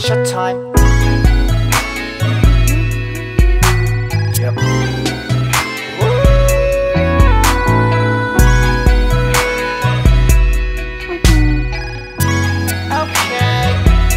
Showtime. Yep. Okay.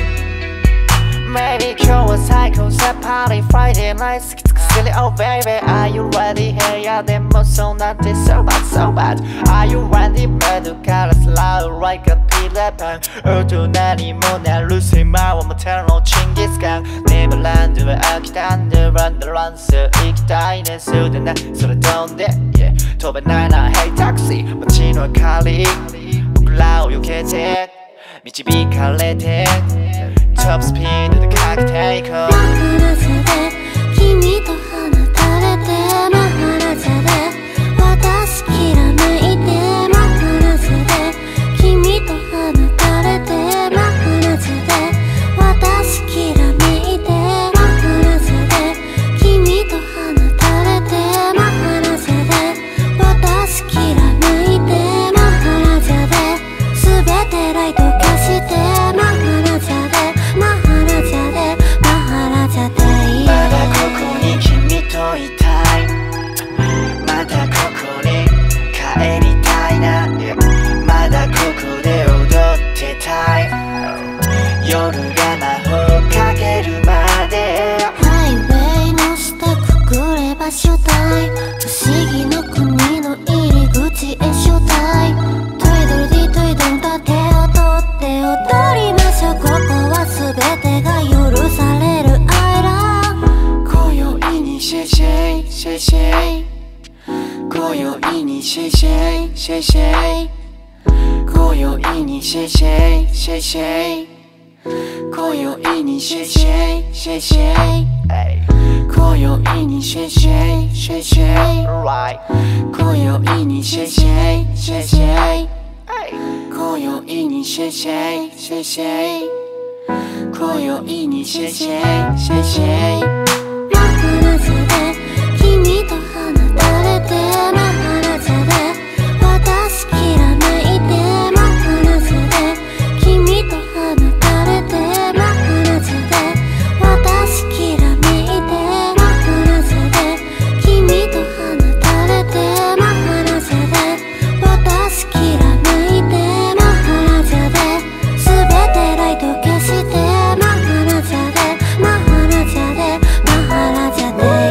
Maybe今日は最高さ Party Friday night 好きつくする Oh baby Are you ready? 部屋でもそうなって So bad so bad Are you ready? 窓からスラウ Like aピレパン大人にもなる狭はもてのチンギスカンネバーランドは飽きたんでランドランス行きたいねそうだなそれ飛んで、yeah、飛べないな Hey taxi 街の明かり僕らを避けて導かれてトップスピードでかけていこうマハラジャで君と放たれてマハラジャで私きらめいてマハラジャで君と放たれてマハラジャで私きらめいてマハラジャで君と放たれてマハラジャで私きらめいてマハラジャで全てライト消してマハラジャでマハラジャでマハラジャでまだここに君といたいまだここに帰りたいな、yeah、まだここで踊ってたい夜が魔法かけるまでハイウェイの下くぐれば主体不思議の国の入り口へ招待トイドルディトイドンと手を取って踊りましょうここは全てが許されるアイラン今宵にシェイシェイシェイシェイ今宵にシェイシェイシェイシェイ今宵にシェイシェイシェイシェイ今宵にシェイシェイシェイシェイ今宵にシェイシェイシェイシェイ今宵にシェイシェイシェイシェイ今宵にシェイシェイシェイシェイ今宵にシェイシェイシェイシェイマハラジャで君と放たれてマハラジャで私きらめいてマハラジャで君と放たれてマハラジャで私きらめいてマハラジャで君と放たれてマハラジャで私きらめいてマハラジャで全てライト消してマハラジャでマハラジャでマハラジャで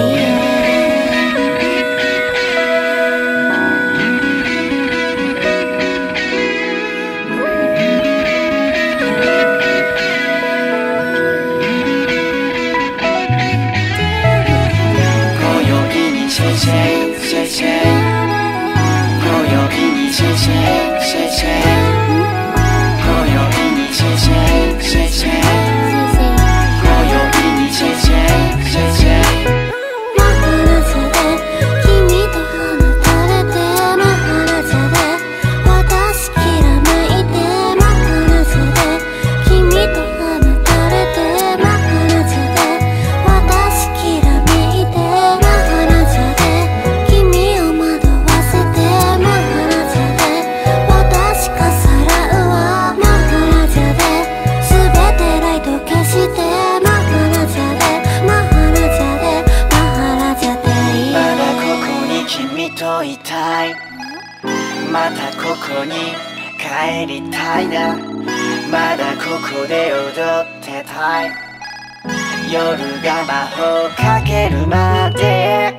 シェイシェイシェイシェイ今宵にシェイシェイシェイシェイ今宵にシェイシェイシェイシェイ今宵にシェイシェイシェイシェイマハラジャで君と放たれてマハラジャで私きらめいてマハラジャで君と放たれてマハラジャで私きらめいてマハラジャで君を惑わせてマハラジャで私がさらうわマハラジャで全てライト消してマハラジャでマハラジャでマハラジャでまだここに君といたいまたここに帰りたいなまだここで踊ってたい夜が魔法かけるまで